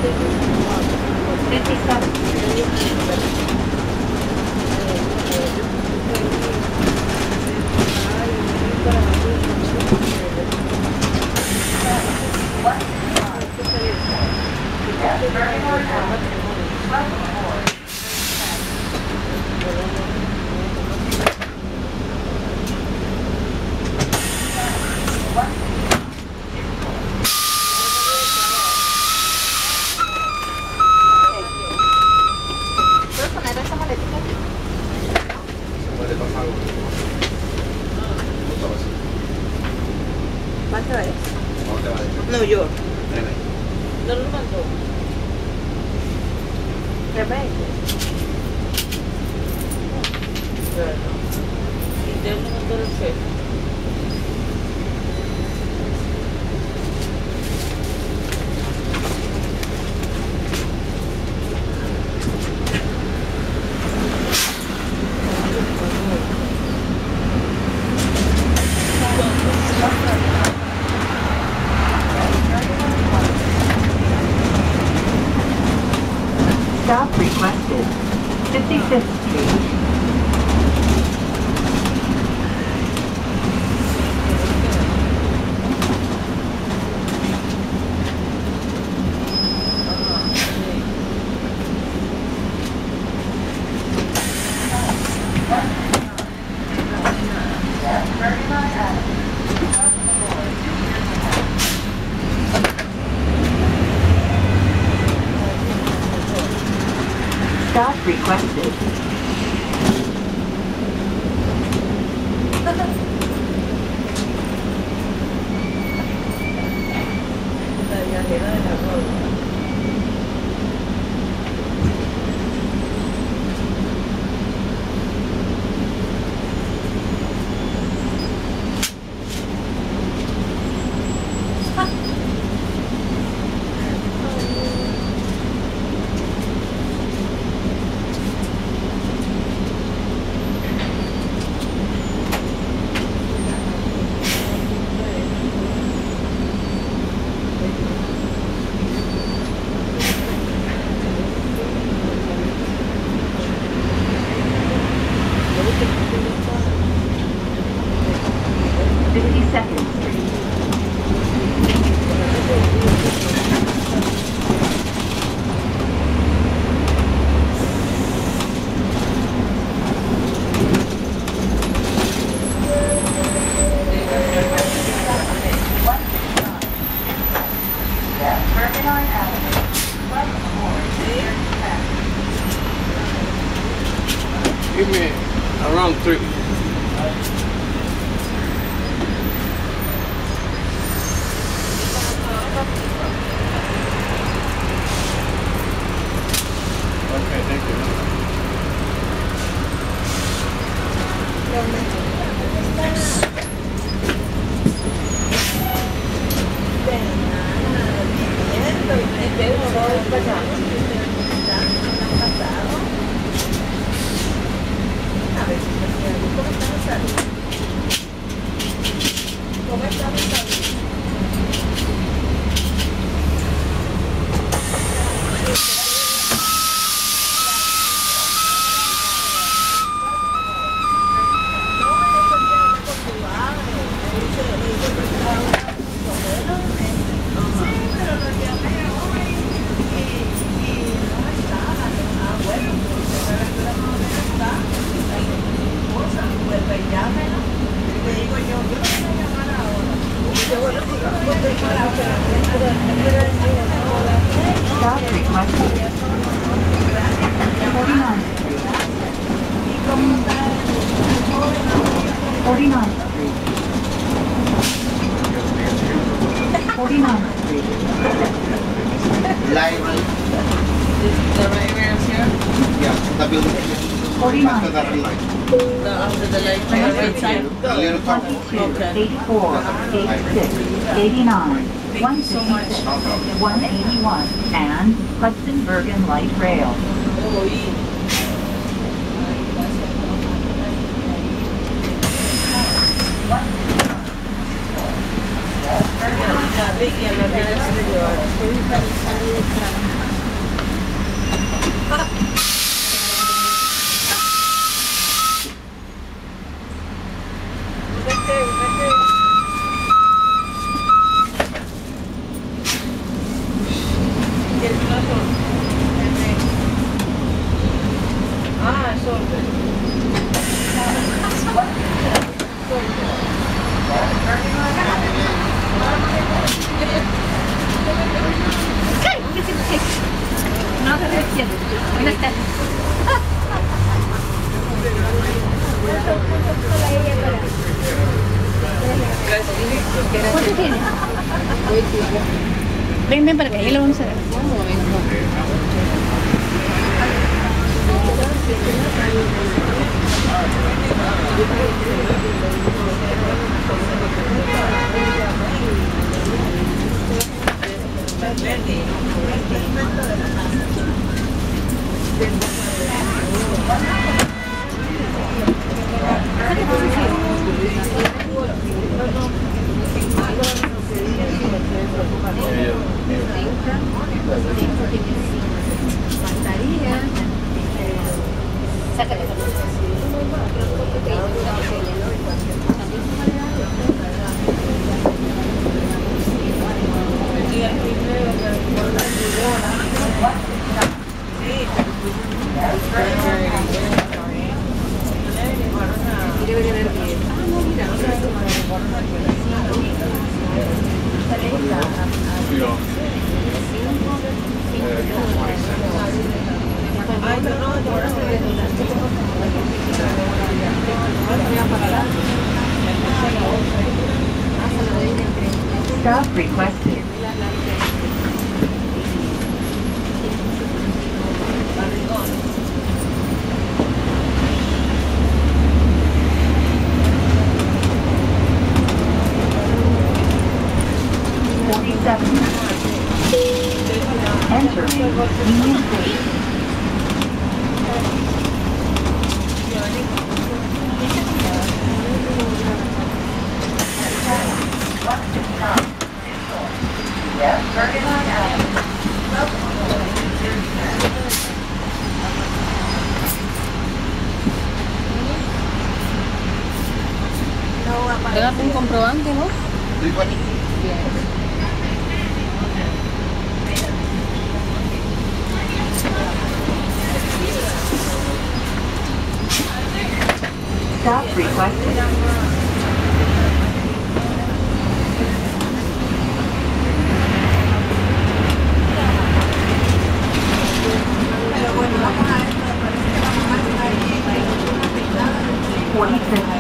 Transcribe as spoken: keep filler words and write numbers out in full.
¿Cuánto es? New York. ¿No lo mandó? ¿tres veinte? Bueno. ¿Y de uno mandó el cheque? Stop requested. fifty-fifth Street. Stop requested. fifty-second Street. Bergenline Avenue. Give me around three. Okay, thank you. Stop requested. forty-ninth Street. forty-ninth Street. forty-ninth Street. Library. The library here? Yeah, the building. forty-ninth After that Street. light. The, after the library right side? A little top. twenty-two, eighty-four, eighty-six, eighty-nine, one fifty-six, No problem. one eighty-one, and Hudson Bergen Light Rail. Yeah, big yellow. ¿Cuánto tiene? Ven, ven para acá, ya lo vamos a ver. Stop requested. forty-seven. Entering Union Station. Yes, Bergenline Avenue. Dégate un comprobante, ¿no? Stop requested. forty-six.